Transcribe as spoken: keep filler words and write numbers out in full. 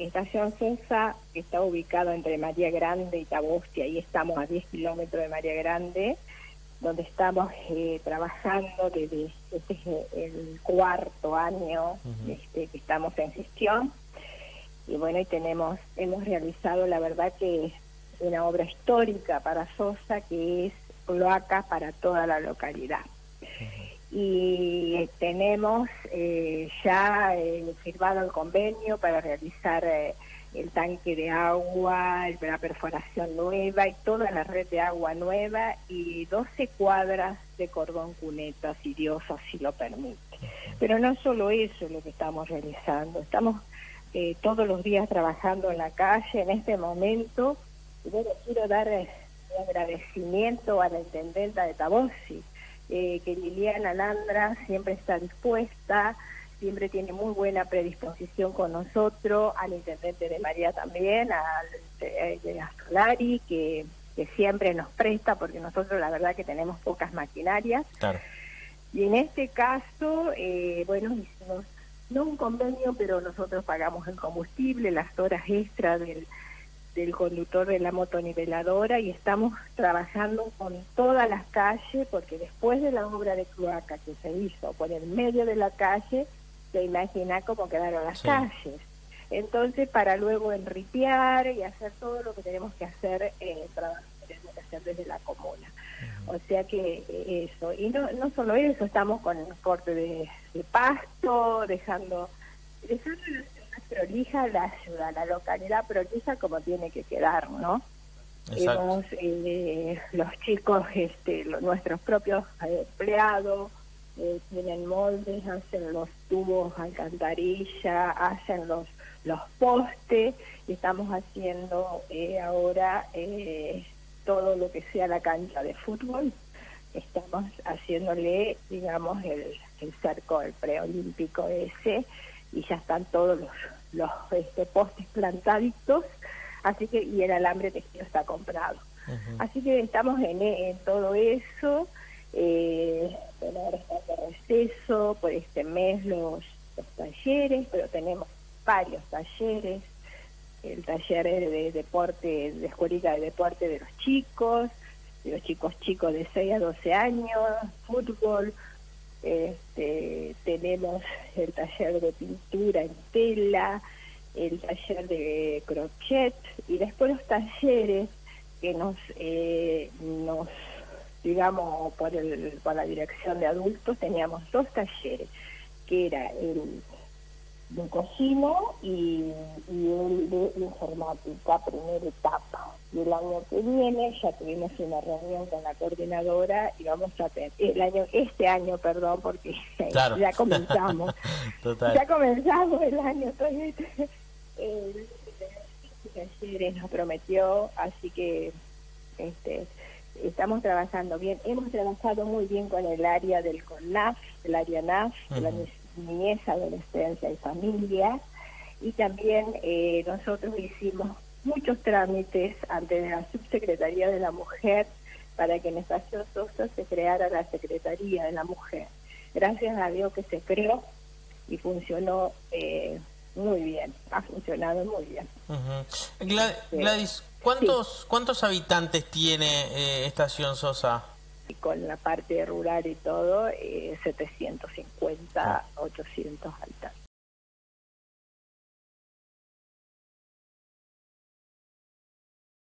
Estación Sosa está ubicado entre María Grande y Tabosti, ahí estamos a diez kilómetros de María Grande, donde estamos eh, trabajando desde este es el cuarto año uh-huh. este, que estamos en gestión. Y bueno, y tenemos, hemos realizado, la verdad que una obra histórica para Sosa, que es cloaca para toda la localidad. Uh-huh. Y tenemos eh, ya eh, firmado el convenio para realizar eh, el tanque de agua, la perforación nueva y toda la red de agua nueva y doce cuadras de cordón cuneta, si Dios así lo permite. Uh-huh. Pero no solo eso es lo que estamos realizando, estamos eh, todos los días trabajando en la calle en este momento. Y bueno, quiero dar eh, un agradecimiento a la intendenta de Tabosti, eh, que Liliana Landra siempre está dispuesta, siempre tiene muy buena predisposición con nosotros, al intendente de María también, al de, de Solari, que, que siempre nos presta, porque nosotros la verdad que tenemos pocas maquinarias. Claro. Y en este caso, eh, bueno, hicimos no un convenio, pero nosotros pagamos el combustible, las horas extras del, del conductor de la motoniveladora, y estamos trabajando con todas las calles, porque después de la obra de cloaca que se hizo por el medio de la calle, se imagina cómo quedaron las sí. calles. Entonces, para luego enripear y hacer todo lo que tenemos que hacer, eh, trabajo tenemos que hacer desde la comuna. Uh-huh. O sea que eh, eso. Y no no solo eso, estamos con el corte de, de pasto, dejando, dejando la ciudad prolija, la ciudad, la localidad prolija como tiene que quedar, ¿no? Hemos, eh, los chicos, este, los, nuestros propios eh, empleados, Eh, tienen moldes, hacen los tubos alcantarilla, hacen los los postes, y estamos haciendo eh, ahora eh, todo lo que sea la cancha de fútbol. Estamos haciéndole, digamos, el, el cerco, el preolímpico ese, y ya están todos los, los este, postes plantaditos, así que, y el alambre tejido está comprado. Uh-huh. Así que estamos en, en todo eso. Eh, bueno, ahora está de receso por este mes los, los talleres, pero tenemos varios talleres, el taller de deporte, de escuelita de deporte de los chicos, de los chicos chicos de seis a doce años, fútbol, este, tenemos el taller de pintura en tela, el taller de crochet, y después los talleres que nos eh, nos digamos, por, el, por la dirección de adultos, teníamos dos talleres, que era el de cocina y, y el de informática, primera etapa. Y el año que viene ya tuvimos una reunión con la coordinadora y vamos a tener, el año, este año, perdón, porque claro. ya comenzamos. Total. Ya comenzamos el año, entonces el, el talleres nos prometió, así que este estamos trabajando bien, hemos trabajado muy bien con el área del CONAF, el área N A F, uh-huh. la niñez, adolescencia y familia, y también eh, nosotros hicimos muchos trámites ante la Subsecretaría de la Mujer para que en Estación Sosa se creara la Secretaría de la Mujer. Gracias a Dios que se creó y funcionó eh, muy bien, ha funcionado muy bien. Uh-huh. Glad- Gladys, ¿cuántos sí. cuántos habitantes tiene eh, Estación Sosa? Y con la parte rural y todo, eh, setecientos cincuenta, ochocientos habitantes.